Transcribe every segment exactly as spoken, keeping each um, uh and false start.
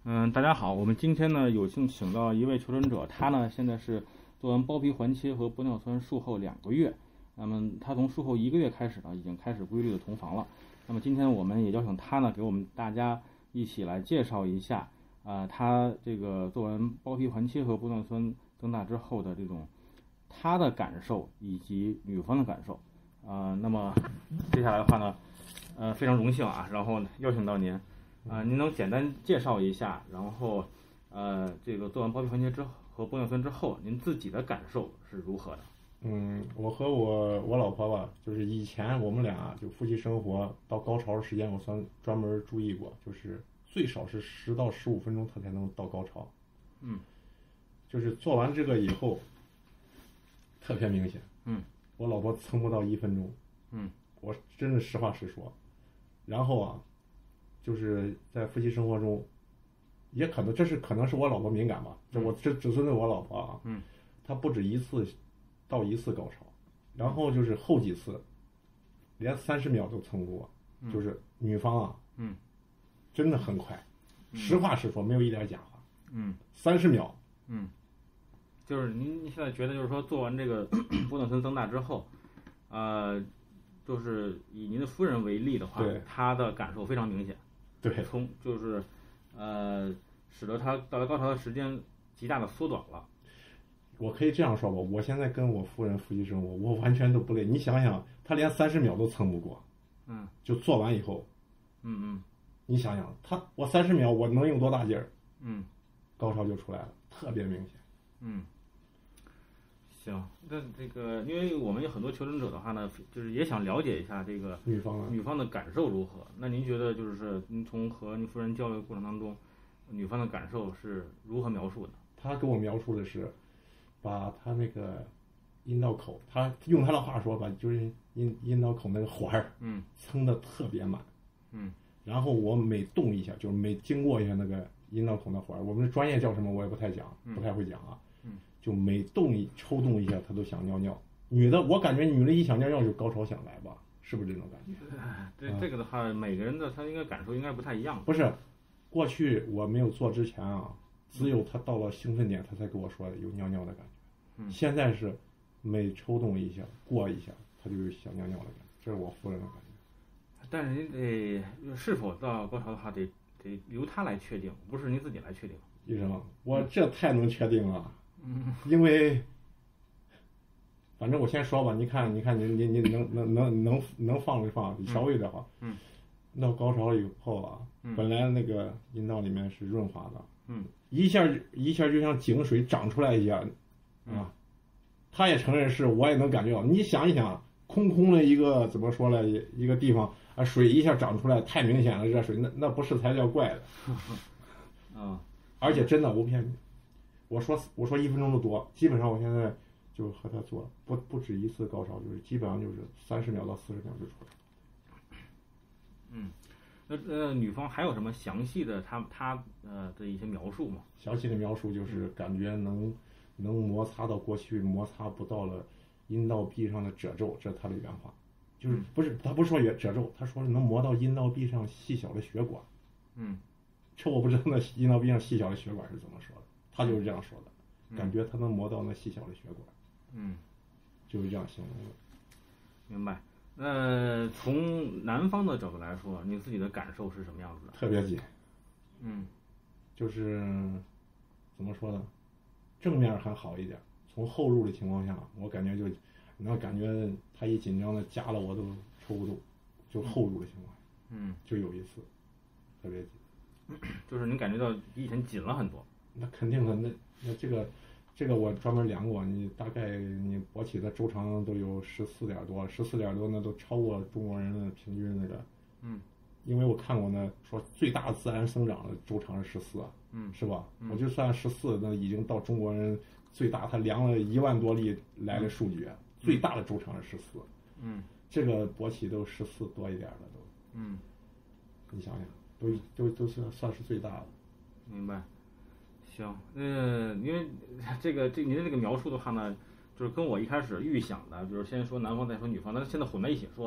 嗯，大家好，我们今天呢有幸请到一位求诊者，他呢现在是做完包皮环切和玻尿酸术后两个月，那么他从术后一个月开始呢，已经开始规律的同房了。那么今天我们也邀请他呢，给我们大家一起来介绍一下，啊、呃，他这个做完包皮环切和玻尿酸增大之后的这种他的感受以及女方的感受，啊、呃，那么接下来的话呢，呃，非常荣幸啊，然后邀请到您。啊、呃，您能简单介绍一下，然后，呃，这个做完包皮环切之后和玻尿酸之后，您自己的感受是如何的？ 嗯，我和我我老婆吧，就是以前我们俩就夫妻生活到高潮的时间，我算专门注意过，就是最少是十到十五分钟，她才能到高潮。 嗯， 就是做完这个以后，特别明显。 嗯， 我老婆撑不到一分钟。 嗯， 我真的实话实说。然后啊。就是在夫妻生活中，也可能这是可能是我老婆敏感吧，这我这只针对我老婆啊， 嗯， 她不止一次到一次高潮，然后就是后几次，连三十秒都撑不过， 嗯、 就是女方啊， 嗯， 真的很快， 嗯、 实话实说，没有一点假话， 嗯， 三十秒， 嗯，就是您现在觉得就是说做完这个玻尿酸增大之后，呃，就是以您的夫人为例的话，她的感受非常明显。 对， 从就是，呃，使得他到达高潮的时间极大的缩短了。 我可以这样说吧，我现在跟我夫人夫妻生活，我完全都不累。你想想，他连三十秒都撑不过， 嗯， 就做完以后， 嗯嗯， 你想想，他我三十秒我能用多大劲儿？ 嗯， 高潮就出来了，特别明显。 嗯。行，那这个，因为我们有很多求诊者的话呢，就是也想了解一下这个女方女方的感受如何。那您觉得，就是您从和您夫人交流过程当中，女方的感受是如何描述的？ 她给我描述的是，把她那个阴道口，她用她的话说吧，就是阴阴道口那个环儿， 嗯， 撑得特别满， 嗯， 然后我每动一下，就是每经过一下那个阴道口的环儿，我们的专业叫什么我也不太讲，不太会讲啊。 嗯， 就每动一抽动一下，她都想尿尿。女的，我感觉女的一想尿尿就高潮想来吧，是不是这种感觉？ 这、嗯、这个的话，每个人的他应该感受应该不太一样。 不是，过去我没有做之前啊，只有她到了兴奋点，她才跟我说有尿尿的感觉。 嗯，现在是每抽动一下，过一下，她就有想尿尿的感觉，这是我夫人的感觉。 但是您得是否到高潮的话，得得由她来确定，不是您自己来确定。 医生，我这太能确定了。 嗯， 因为，反正我先说吧，你看，你看，你你你能能能能能放就放，稍微的话， 嗯， 到高潮以后啊， 嗯、 本来那个阴道里面是润滑的， 嗯， 一下一下就像井水长出来一样，啊，他也承认是，我也能感觉到。你想一想，空空的一个怎么说呢，一个地方啊，水一下长出来，太明显了，热水那那不是才叫怪的， 啊， 而且真的不骗你。我说我说一分钟都多，基本上我现在就和他做不不止一次高潮，就是基本上就是三十秒到四十秒就出来。 嗯，那呃女方还有什么详细的她她呃的一些描述吗？ 详细的描述就是感觉能能摩擦到过去摩擦不到了阴道壁上的褶皱，这是他的原话，就是不是他不是说褶皱，他说能磨到阴道壁上细小的血管。 嗯， 这我不知道那阴道壁上细小的血管是怎么说的。他就是这样说的， 嗯、 感觉他能磨到那细小的血管， 嗯， 就是这样形容的。 明白。那从男方的角度来说，你自己的感受是什么样子的？ 特别紧， 嗯， 就是怎么说呢，正面还好一点，从后入的情况下，我感觉就，那感觉他一紧张的夹了我都抽不动，就后入的情况下， 嗯， 就有一次，特别紧， 就是您感觉到比以前紧了很多。 那肯定的，那那这个，这个我专门量过，你大概你勃起的周长都有十四点多，十四点多那都超过中国人的平均那个， 嗯， 因为我看过那说最大自然生长的周长是十四啊， 嗯， 是吧？ 嗯、 我就算十四，那已经到中国人最大，他量了一万多例来的数据， 嗯、 最大的周长是十四， 嗯， 这个勃起都十四多一点的都， 嗯， 你想想，都都都算算是最大的， 明白。行，呃，因为这个这您的这个描述的话呢，就是跟我一开始预想的，就是先说男方再说女方，但是现在混在一起说了。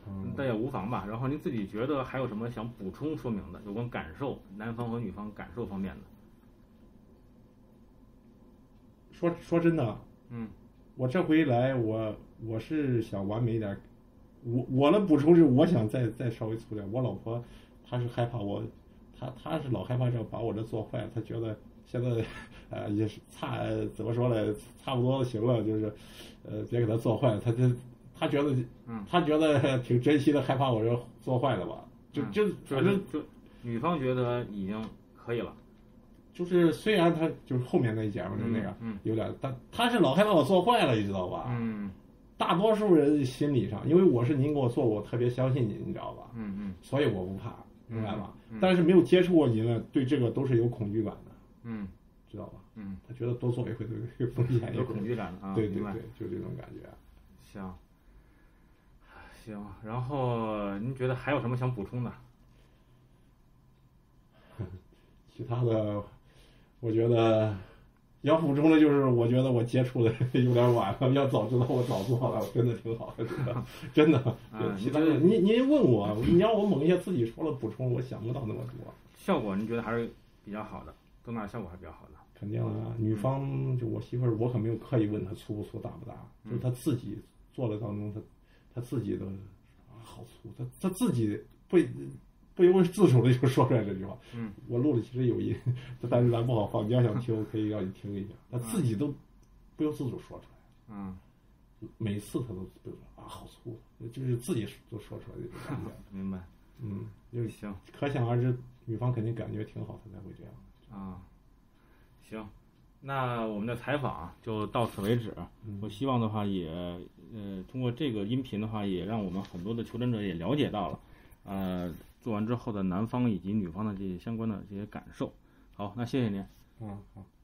嗯，但也无妨吧。然后您自己觉得还有什么想补充说明的，有关感受，男方和女方感受方面的？ 说说真的， 嗯， 我这回来我我是想完美一点，我我的补充是我想再再稍微粗点。我老婆她是害怕我，她她是老害怕这把我这做坏了，她觉得现在呃也是差怎么说呢，差不多行了，就是呃别给她做坏了，她就她觉得嗯， 她觉得挺珍惜的，害怕我这做坏了吧，就就反正就女方觉得已经可以了。 就是虽然他就是后面那一节嘛，就那个、 嗯嗯、 有点，他他是老害怕我做坏了，你知道吧？ 嗯， 大多数人心理上，因为我是您给我做过，我特别相信您，你知道吧？ 嗯嗯， 所以我不怕，明白吧？ 嗯嗯、 但是没有接触过您呢，对这个都是有恐惧感的， 嗯， 知道吧？ 嗯， 他觉得多做一回都有风险， 有恐惧感的啊， 对对对，就这种感觉。 行，行，然后您觉得还有什么想补充的？ 其他的。我觉得要补充的就是，我觉得我接触的有点晚了，要早知道我早做了，真的挺好的，真的，真的。 啊， 其他的，您您问我，你让我猛一下自己说了补充，我想不到那么多。 效果您觉得还是比较好的，增大效果还是比较好的。 肯定啊，女方就我媳妇儿，我可没有刻意问她粗不粗、大不大， 嗯、 就是她自己做的当中，她她自己都啊好粗，她她自己不。不由自主的就说出来这句话。 嗯， 我录的其实有音，但是咱不好放。你要想听，可以让你听一下。他自己都不由自主说出来。 嗯， 每次他都都说啊，好粗，就是自己都说出来的感觉。 明白。 嗯，就行， 可想而知，女方肯定感觉挺好，他才会这样。 啊，行，那我们的采访就到此为止。 嗯、 我希望的话也，呃，通过这个音频的话，也让我们很多的求诊者也了解到了，呃。做完之后的男方以及女方的这些相关的这些感受。好，那谢谢您。 嗯，好。